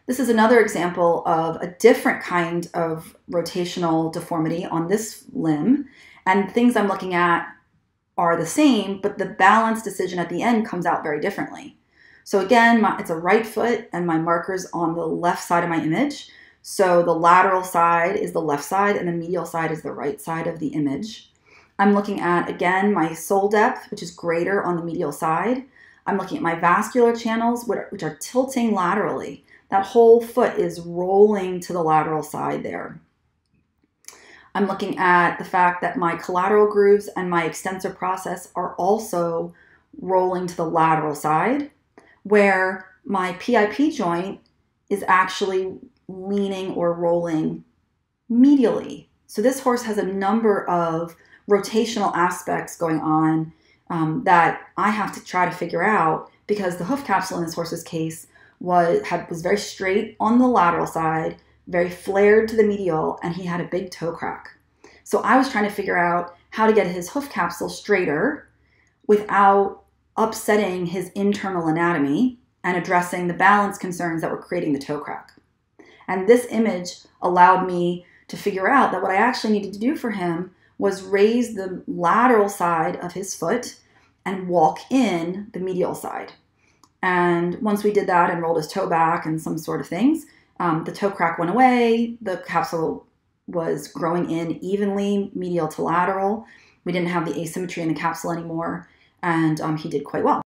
This is another example of a different kind of rotational deformity on this limb. And things I'm looking at are the same, but the balance decision at the end comes out very differently. So again, it's a right foot and my marker's on the left side of my image. So the lateral side is the left side and the medial side is the right side of the image. I'm looking at, again, my sole depth, which is greater on the medial side. I'm looking at my vascular channels, which are tilting laterally. That whole foot is rolling to the lateral side there. I'm looking at the fact that my collateral grooves and my extensor process are also rolling to the lateral side, where my PIP joint is actually leaning or rolling medially. So this horse has a number of rotational aspects going on that I have to try to figure out, because the hoof capsule in this horse's case was very straight on the lateral side, very flared to the medial, and he had a big toe crack. So I was trying to figure out how to get his hoof capsule straighter without upsetting his internal anatomy and addressing the balance concerns that were creating the toe crack. And this image allowed me to figure out that what I actually needed to do for him was raise the lateral side of his foot and walk in the medial side. And once we did that and rolled his toe back and some sort of things, the toe crack went away. The capsule was growing in evenly, medial to lateral. We didn't have the asymmetry in the capsule anymore, and he did quite well.